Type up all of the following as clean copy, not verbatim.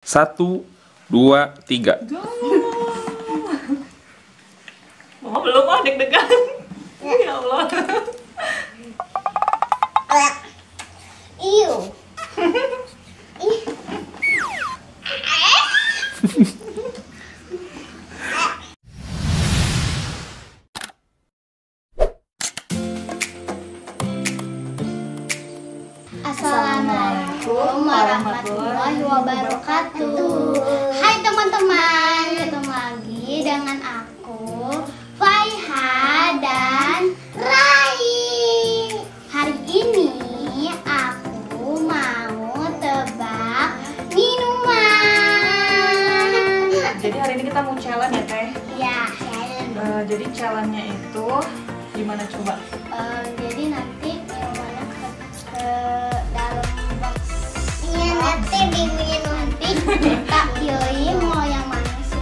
1, 2, 3. Mama belum deg-degan. Ya Allah. Iu. Assalamualaikum warahmatullahi wabarakatuh. Hai teman-teman, ketemu lagi dengan aku Faiha dan Rai. Hari ini aku mau tebak minuman. Jadi hari ini kita mau challenge ya Teh. Ya, challenge. Jadi challenge-nya itu gimana coba? Jadi nanti minumannya ke dalam box. Iya, nanti diminum. Nanti kita pilih mau yang mana sih?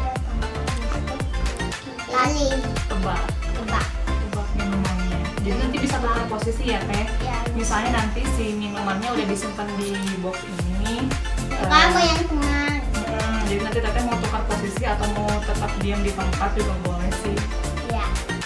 Lali. Tebak minumannya. Jadi nanti bisa tukar posisi ya Teh. Ya. Misalnya nanti si minumannya udah disimpan di box ini. Kamu yang tengah. Jadi nanti Teteh mau tukar posisi atau mau tetap diam di tempat juga boleh sih. Ya.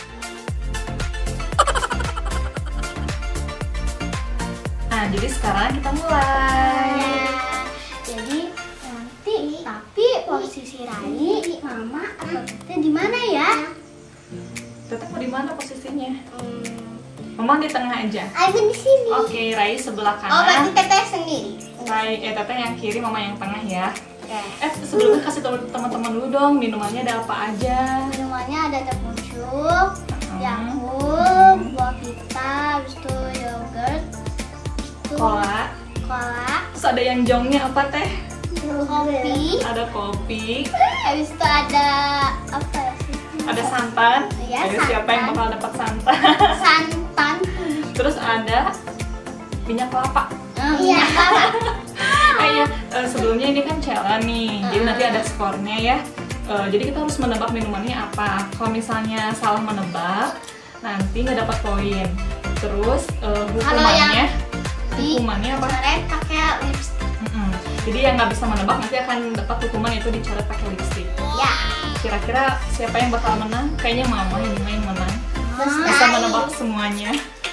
Nah, jadi sekarang kita mulai. Ya. Jadi nanti tapi posisi Rai, Mama atau Teteh di mana ya? Teteh mau di mana posisinya? Mama di tengah aja. Aku di sini. Oke, Rai sebelah Oh, berarti kanan. Teteh sendiri. Teteh yang kiri, Mama yang tengah ya. Oke. Sebelumnya kasih tahu teman-teman dulu dong, minumannya ada apa aja. Minumannya ada teh pucuk, Yakult, buah pita, habis itu yogurt, itu Cola. cola, Terus ada yang jongnya apa Teh? kopi, Ada kopi, habis itu ada apa sih? ada santan. Iya, Jadi siapa yang santan. bakal dapat santan? Santan. Terus ada minyak kelapa. Iya. Sebelumnya ini kan challenge nih, jadi nanti ada skornya ya. Jadi kita harus menebak minumannya apa. Kalau misalnya salah menebak, nanti nggak dapat poin. Terus hukumannya apa? Coret pakai lipstick. Jadi yang nggak bisa menebak nanti akan dapat hukuman itu dicoret pakai lipstick. Ya. Kira-kira siapa yang bakal menang? Kayaknya Mama ini yang menang. Bisa menebak semuanya.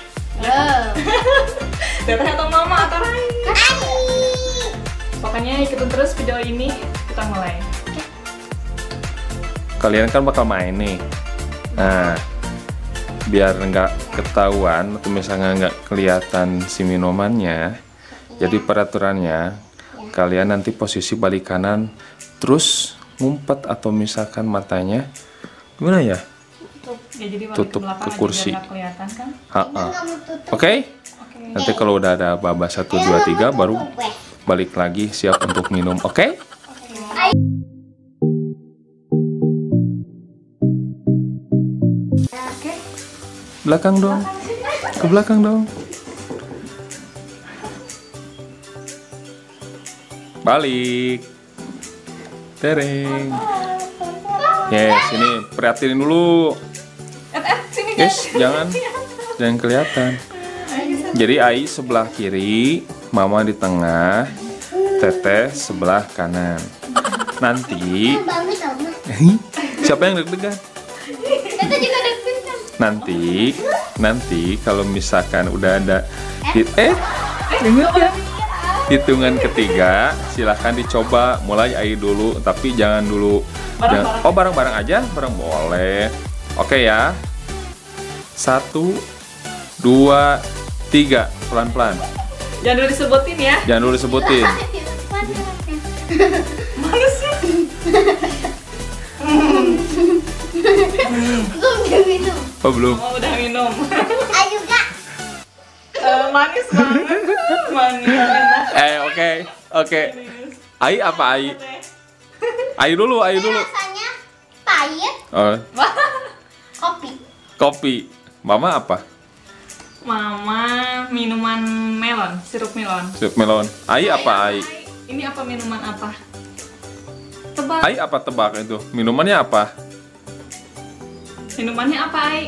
Teteh atau Mama atau Rai? Pokoknya ikutin terus video ini, kita mulai. Kalian kan bakal main nih. Nah, biar nggak ketahuan atau misalnya nggak kelihatan si minumannya, jadi peraturannya kalian nanti posisi balik kanan, terus ngumpet atau misalkan matanya gimana ya? Ya, jadi balik Tutup belakang ke aja kursi. biar nggak kelihatan kan? Oke? Nanti kalau udah ada babak 1, 2, 3 baru balik lagi siap untuk minum. Oke? Oke. Belakang dong. Ke belakang dong. Balik. Tereng. Yes, ini perhatiin dulu. Sini Yes, jangan kelihatan. Jadi Ai sebelah kiri, Mama di tengah, Teteh sebelah kanan. Nanti siapa yang deg-degan? Teteh juga deg-degan. Nanti kalau misalkan udah ada ingat ya? Hitungan ketiga, silahkan dicoba. Mulai Ai dulu, tapi jangan dulu. Bareng-bareng aja, bareng boleh. Oke ya. 1, 2, 3, pelan-pelan. Jangan dulu disebutin ya. Jangan dulu disebutin. Mana sih? Belum diminum. Oh belum. Oh, udah minum. Ayo kak. Manis banget. Manis enak. Oke. Ai apa Ai? Ai dulu. Rasanya pahit. Oh, kopi. Mama apa? Mama minuman melon, sirup melon. Sirup melon. Ai apa Ai? Ini apa minuman apa? Tebak. Ai apa tebak itu? Minumannya apa? Minumannya apa, Ai?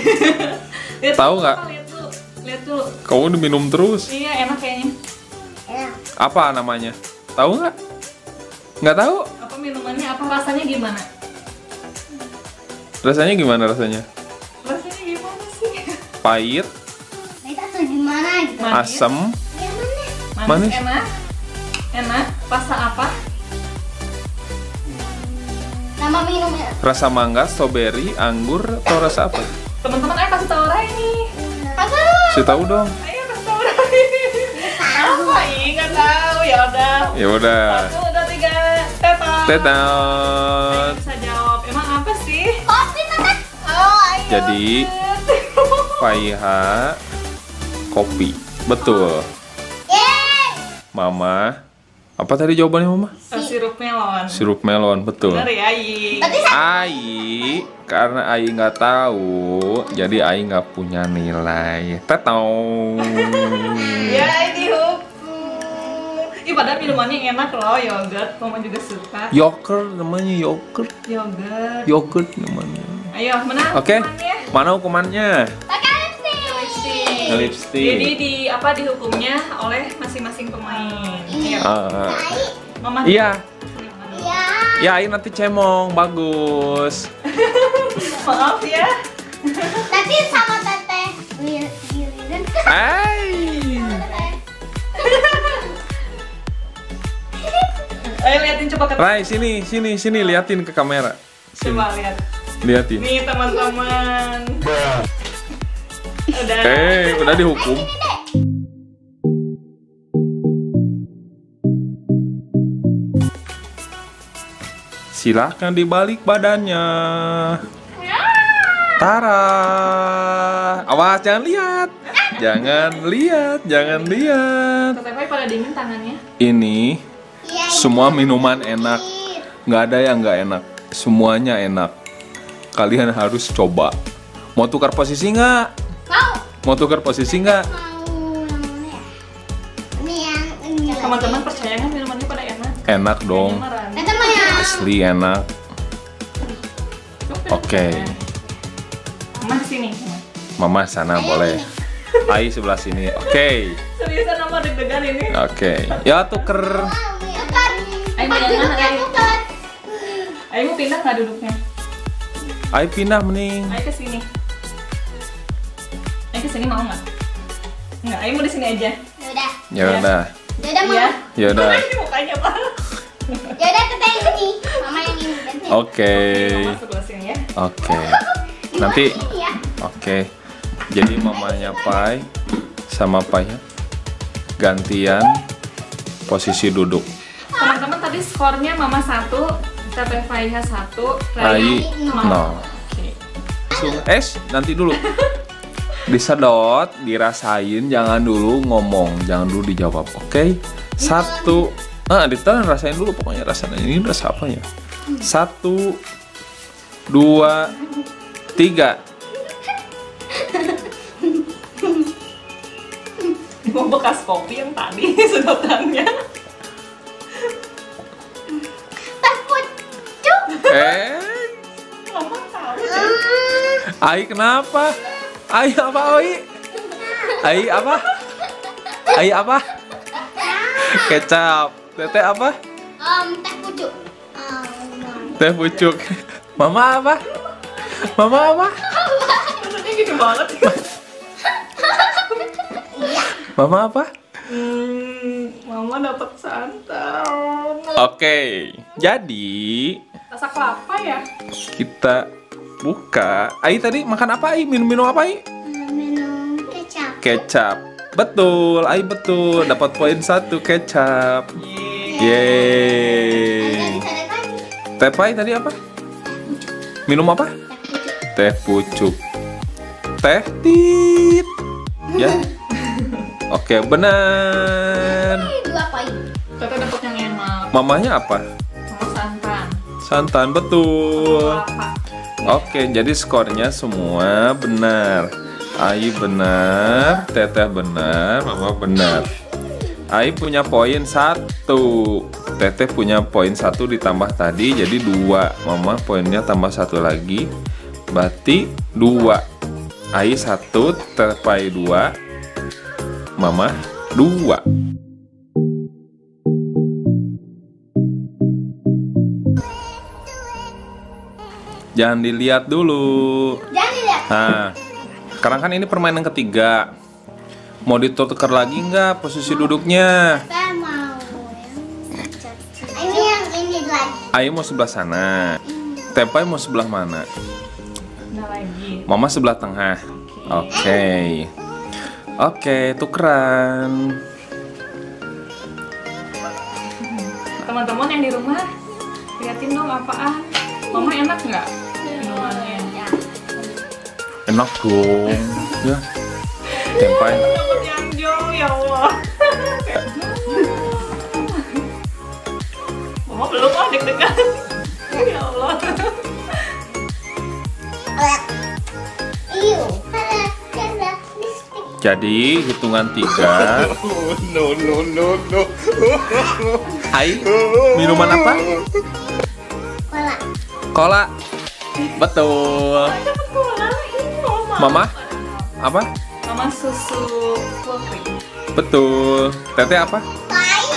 Tahu nggak? Lihat dulu. Kamu diminum terus. Iya, enak kayaknya. Enak. Apa namanya? Tahu nggak? Nggak tahu? Apa minumannya? Apa rasanya gimana? Rasanya gimana rasanya? Rasanya gimana sih? Pahit, Kita tuh gimana gitu? Manis. asam, Yang mana? Manis. Enak. Enak. Rasa apa? Nama minumnya. rasa mangga, strawberry, anggur, atau rasa apa? Teman-teman ayo kasih tahu Rai nih. Apa? Saya tahu dong. Ayo kasih tahu Rai. Apa? Ih, nggak tahu. Ya udah. Ya udah. 1, 2, 3. Tetot. Ayo Tetot. bisa jawab. Emang apa sih? Kopi mana? Oh, ayo. Jadi Faiha kopi. Betul. Yeay. Mama. Apa tadi jawabannya Mama? Sirup melon. Sirup melon, betul. Benar ya, Ayi. Berarti Ai, karena Ai nggak tahu, jadi Ai nggak punya nilai. Tetau. Ya, ini hukum. Ih, padahal minumannya enak loh, yogurt. Mama juga suka. Yogurt namanya yogurt. Yogurt. Yogurt namanya. Ayo, mana Oke. hukumannya? Mana hukumannya? pakai lipstick. Lipstick. Jadi dihukumnya oleh masing-masing pemain. Ayo, Ah, Mama. iya. Iya. Ya, Ai nanti cemong, bagus. Maaf ya. Tapi sama teteh giliran. Ai. Ayo liatin coba ke Rai, sini, liatin ke kamera. Sini, coba lihat. liatin. Nih teman-teman. Udah. Udah dihukum. Ini deh. Silahkan dibalik badannya. Tara. Awas, jangan lihat. Jangan lihat, jangan lihat. Teteh pada dingin tangannya. Ini Iya. semua minuman enak. Nggak ada yang nggak enak. Semuanya enak. Kalian harus coba. Mau tukar posisi nggak? Mau. Mau tukar posisi nggak? Mau yang mana ya? Ini yang ini. Teman-teman percaya nggak minumannya pada enak? Enak dong. Kayaknya mah Rani. Kita mau yang Asli enak. Coba. Oke. Mama di sini. Mama sana boleh. Ai sebelah sini. Oke. Seriusan Mama deg-degan ini. Oke. Ya tuker. tukar. Ayo, mau yang mana, Ayo? Tukar. Ayo mau pindah nggak duduknya? Ai pindah mending. Ayo ke sini. Ayo ke sini mau nggak? Nggak. Ayo mau di sini aja. Yaudah. Ya udah. Yaudah mau. Iya. Ya udah. Ini mukanya Pak. Yaudah teteh yang ini. Mama yang ini ganti. Oke. Mama sebelah sini ya. Oke. Nanti Ini ya. oke. Jadi mamanya Pai sama Pai gantian posisi duduk. Teman-teman tadi skornya Mama 1, Teteh Faiha 1, Ai 0. Oke. Langsung nanti dulu. Disedot, dirasain, jangan dulu ngomong, jangan dulu dijawab. Oke? 1. Ditelan rasain dulu pokoknya rasanya. Ini rasa apa ya? 1 2 3. Mau bekas kopi yang tadi sedotannya. Teh pucuk. Mama tahu deh. Ai kenapa? Ai apa Oi? Ai apa? Ai apa? Kecap. Teteh apa? Teh pucuk. Teh pucuk. Mama apa? Mama apa? Rasanya gini banget. Mama apa? Mama dapat santan. Oke, jadi Rasa kelapa ya? kita buka. Ai tadi makan apa Ai? Minum apa Ai? Minum kecap. Kecap. Betul, Ai betul. Dapat poin 1 kecap. Ada Yeay. di sana kan? Teh Pai tadi apa? Minum apa? Teh Teh pucuk. pucuk. Teh tit. Ya. Oke, benar. Ini 2 poin. Teteh dapat yang enak. Mamanya apa? Mama santan. Santan, betul. Kelapa. Oke, jadi skornya semua benar. Ai benar, Teteh benar, Mama benar. Ai punya poin 1. Teteh punya poin 1 ditambah tadi jadi 2. Mama poinnya tambah 1 lagi. Berarti 2. Ai 1, Teteh 2. Mama 2. Jangan dilihat dulu. Jangan dilihat. Nah, sekarang kan ini permainan ketiga. Mau ditukar lagi nggak posisi duduknya? Saya mau ini yang ini lagi. Ayo mau sebelah sana. Tepai mau sebelah mana? Nah lagi. Mama sebelah tengah. Oke. Oke, tukeran. Teman-teman yang di rumah, liatin dong apaan. Mama enak nggak minumannya? Enak dong. Ya. Tepai. Dapat yang jauh ya Allah. Mama belum deg-degan. Ya Allah. Iu. Ada lipstick. Jadi hitungan 3. No. Hai, minuman apa? Cola. Cola. Betul. Dapat cola ini Mama. Mama? Apa? Mama susu full cream. Betul. Teteh apa? Pai.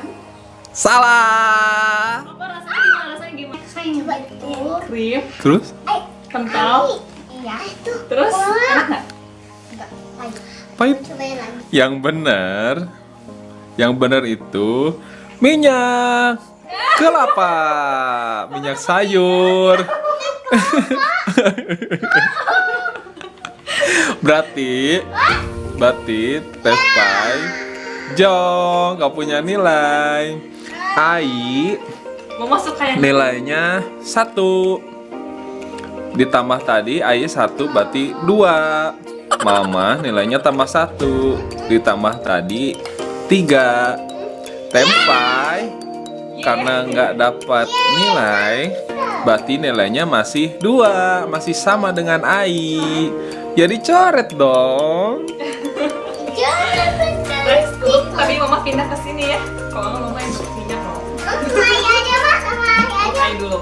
Salah. Apa rasanya gimana? Rasanya gimana? Saya coba itu. Krim, Terus? kental, Iya. Itu. terus enak nggak? Enggak. Lagi. Pahit. Cobain lagi. Yang benar itu minyak kelapa, minyak sayur. berarti Tepai Jong nggak punya nilai. Ai Mama suka yang nilainya 1. Ditambah tadi Ai 1 berarti 2. Mama nilainya tambah 1. Ditambah tadi 3. Tepai karena nggak dapat nilai, berarti nilainya masih 2, masih sama dengan Ai. Jadi coret dong. Jangan bener. Let's go. Tapi Mama pindah ke sini ya. Kalau Mama yang minyak mau. Sama Ayah aja mas, sama Ayah aja. Main dulu.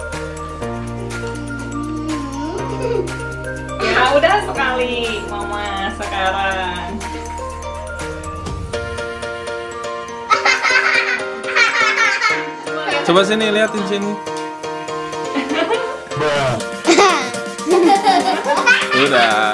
Ya udah sekali Mama sekarang. Coba sini liatin sini. Udah.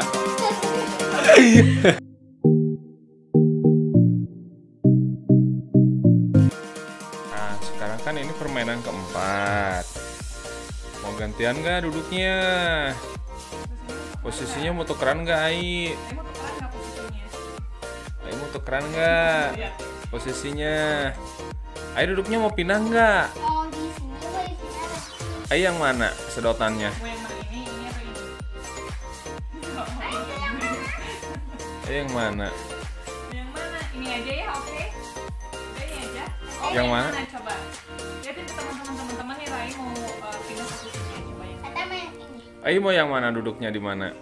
Nah, sekarang kan ini permainan keempat. Mau gantian nggak duduknya? Posisinya mau tukeran nggak, Ai? Emang tukeran nggak posisinya? Ai mau tukeran nggak Lihat. posisinya? Ai duduknya mau pindah nggak? Oh di sini apa di sini ada? Ai yang mana sedotannya? Mau yang mana ini apa ini? Ai yang mana? Yang mana? Ini aja ya, oke? Udah ini aja. Oh, Yang mana? Coba. Lihatin ke teman-teman nih, Rai mau pindah posisinya. Coba yang Kata main ini. Ai mau yang mana duduknya di mana?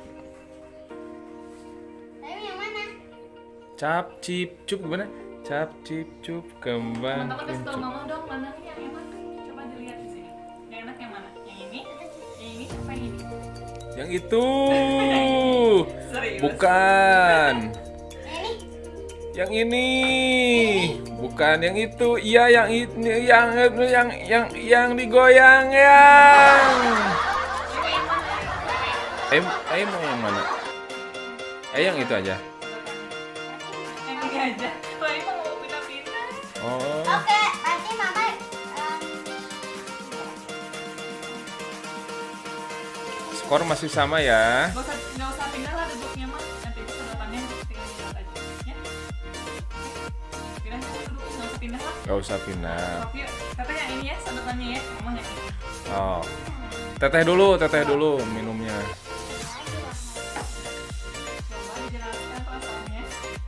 Tapi yang mana? Cap cip cup gimana? Cap cip cup kembang teman-teman kasih tahu kuncup. Mama dong mana nih yang enak. Coba dilihat di sini. Yang enak yang mana? Yang ini? Yang ini apa yang ini? Yang itu. Serius. Bukan. Ini. Yang ini. Bukan yang itu. Iya yang ini yang digoyang yang. Mau yang mana? Yang itu aja. Yang ini aja. Rai mau pindah-pindah. Oh. Oke, nanti mama Skor masih sama ya. Nggak usah pindah lah duduknya mah. Nanti itu sedotannya tinggal dilihat aja. Ya. Pindah duduk, nggak usah pindah lah. Gak usah pindah. Sok yuk. Teteh yang ini ya sedotannya ya. Mama yang ini. Oh. Teteh dulu minumnya. Coba dijelaskan perasaannya.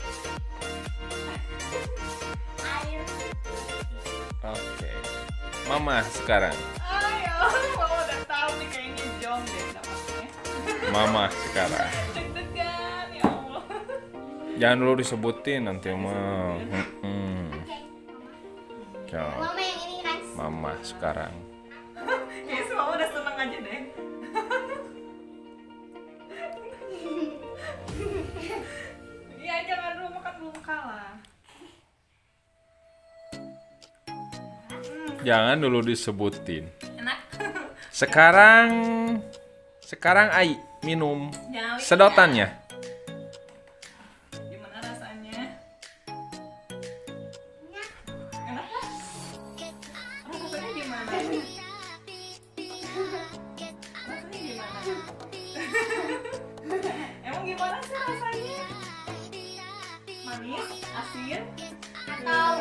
air. Oke. Mama sekarang. Ayo, Mama udah tahu nih kayaknya Jong deh dapatnya. Mama sekarang. Deg-degan ya Allah. Jangan dulu disebutin nanti mah. Jom. Mama yang ini kan. Mama sekarang. Kayaknya sih Mama udah seneng aja deh. Iya jangan dulu makan belum kalah. Jangan dulu disebutin. Enak. Sekarang Ai minum Nyawin sedotannya. Gimana rasanya? Enak kan? Rasanya gimana? Rasanya gimana? Emang gimana sih rasanya? Manis? Asin? Atau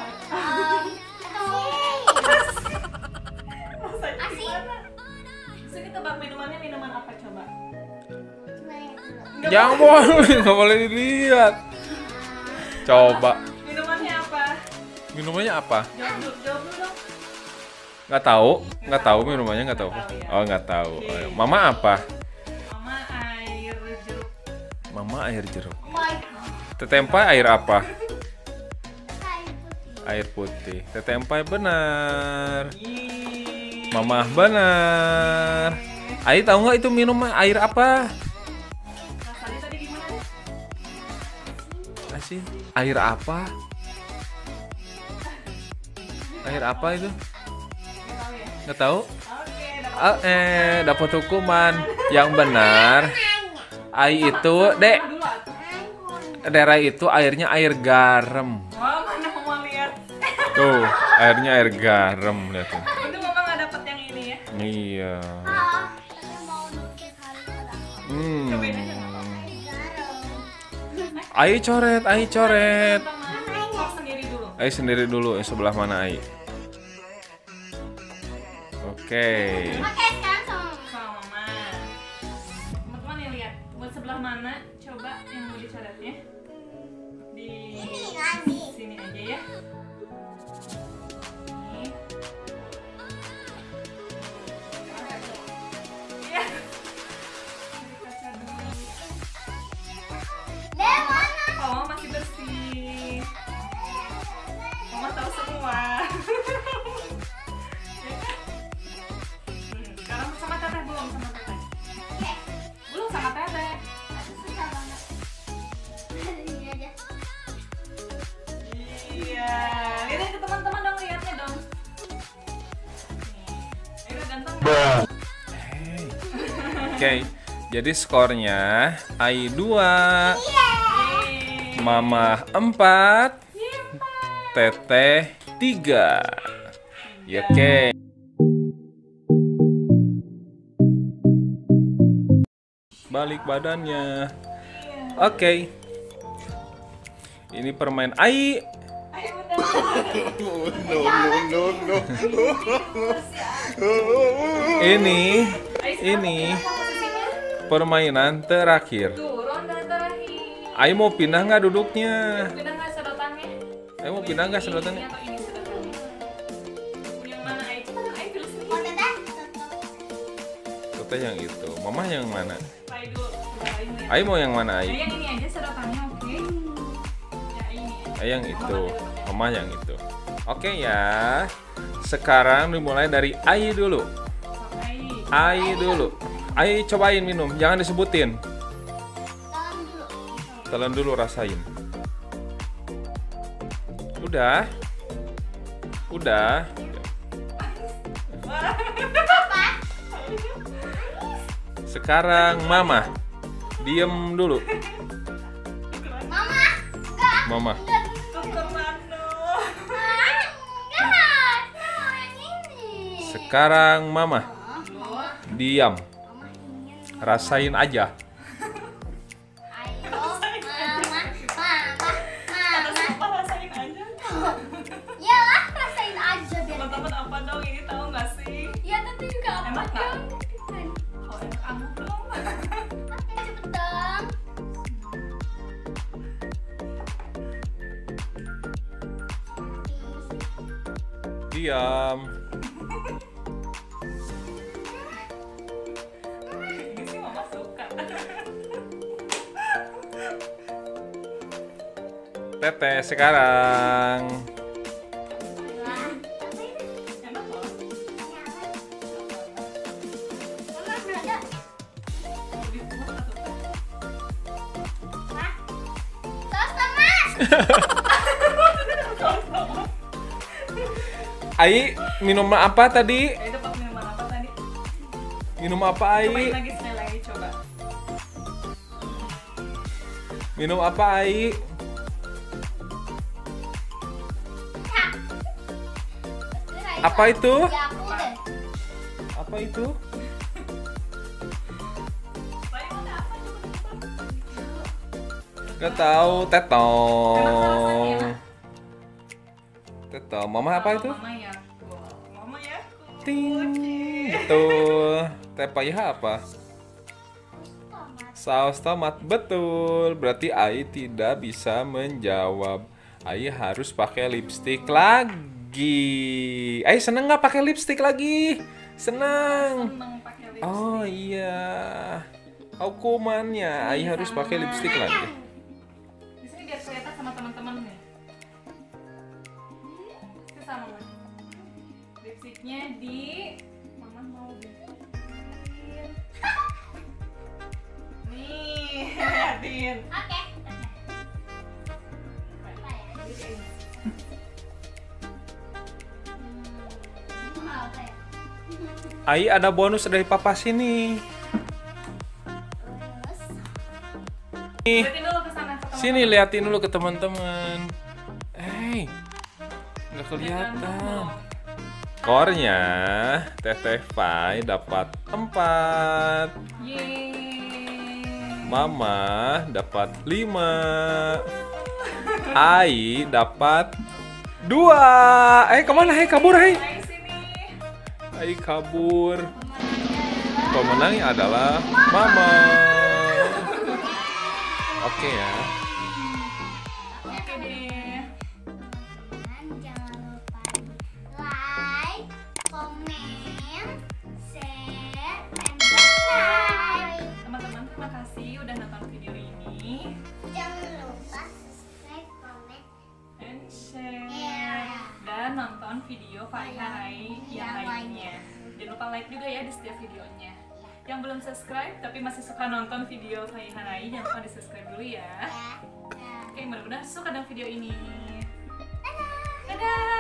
Rasanya gimana? Terus ini tebak minumannya minuman apa coba? Jangan boleh, nggak boleh dilihat. Coba. Minumannya apa? Minumannya apa? Jawab dulu dong. Nggak tahu minumannya nggak tahu. Oh nggak tahu. Oke. Mama apa? Mama air jeruk. Mama air jeruk. my Tetempai air apa? kain putih. Air putih. Tetempai benar. Ih. Mama benar. Ai tahu nggak itu minum air apa? Rasanya tadi gimana? Asin. Air apa? Air apa itu? Nggak tahu ya? Nggak tahu. Oke, Dapat hukuman. Yang benar. Ai itu, Dek. dulu atuh. Daerah itu airnya air garam. Wah, mana mau lihat? Tuh, airnya air garam lihat tuh. Itu mama nggak dapat yang ini ya? Iya. Saya mau nukis hari pertama. Cobain aja nggak apa-apa. Ai coret, Ai coret. Kok sendiri dulu? Ai sendiri dulu, sebelah mana Ai? Oke. Oke, sekarang sama Sama mama. Teman-teman nih lihat, buat sebelah mana? Coba yang mau dicoretnya. Di ini lagi. sini aja ya. Nih. Iya. Dikaca dulu. Deh, mana? Oh, mama masih bersih. Mama tahu semua. Ya kan? Sekarang sama teteh belum sama teteh? Oke. Belum sama teteh. Aku susah banget. Ini aja. Iya. Lihat ke teman-teman dong, lihatnya dong. Nih. Ayo ganteng. Hey. Oke. Jadi skornya Ai 2, Yeay. Mama 4, Teteh 3. Ya, oke. Balik badannya. Oke. Ini permen Ai. Ayo udah. No, no, no, no. Ini Ayo, sekarang posisinya. permainan terakhir. Tuh, ronde terakhir. Ai mau pindah nggak duduknya? Pindah nggak sedotannya? Ai mau pindah nggak sedotannya? Ini atau ini sedotannya? Punya yang mana? Ayo, cepetan, ayo pilih sendiri. Mau teteh? Teteh yang itu. Mama yang mana? Ayo dulu, cobain ya. Ai mau yang mana Ayo Ai? yang ini aja sedotannya, oke? Ya ini. Ai yang itu. Mama yang itu. Oke ya. Sekarang dimulai dari Ai dulu. Ayo. Ai dulu. Ai cobain minum, jangan disebutin. Tangan dulu. Telan dulu rasain. Udah. Udah. Sekarang Mama. Diem dulu. Mama, enggak. Mama. Dokter Mano. Enggak. Mau yang ini. Sekarang Mama. Diam. Mama ingin. Rasain aja. Ayo, mama. Atas apa rasain aja? Ya lah, rasain aja biar. Teman-teman apa dong ini tahu nggak sih? Ya tentu juga apa Enak nggak? dong? Oh enak kamu dong. Oke, cepet dong. Diam. Ini sih mama suka. Teteh sekarang. Enak loh. Ada. Lebih kuat atau enggak? Tos, Mas. Ai minum apa tadi? Ayo dapat minuman apa tadi? Minum apa, Cobain Ai? lagi sekali lagi, coba. Minum apa, Ai? Apa itu? Ya aku deh. Apa itu? Rai, ada apa? Coba. Gak tahu, Enak rasanya, tetong. enak. Tetong. Mama apa itu? Mama Yakult. Mama Yakult. Ting. Betul. Teh payah apa? Saus tomat. Betul. Berarti Ai tidak bisa menjawab. Ai harus pakai lipstik lagi. Ai seneng nggak pakai lipstik lagi? Seneng. Seneng pakai lipstick. Oh iya. Hukumannya Ai harus pakai lipstik lagi. Di sini biar kelihatan sama teman-teman nih. Itu sama Mas. Lipstiknya di Mama mau bikin. Nih, liatin. Oke. Apa ya? Ai ada bonus dari papa sini. Terus Nih. Liatin dulu ke sana ke teman-teman. Sini liatin dulu ke teman-teman. Nggak kelihatan. Skornya Teteh Pai dapat 4. Yeay. Mama dapat 5. Ai dapat 2. Kemana? Kabur, Hai sini. Ai kabur. Pemenangnya adalah Mama. Oke ya. Oke deh. dan jangan lupa like, komen, share, dan subscribe. Teman-teman, terima kasih udah nonton video ini. Jangan lupa subscribe, komen, And share. Yeah. Dan nonton video Faiha Rai yang Yang lainnya. Jangan lupa like juga ya di setiap videonya. Yang belum subscribe tapi masih suka nonton video Faiha Rai, jangan lupa di subscribe dulu ya. ya. Oke, mudah-mudahan suka dengan video ini. Dadah.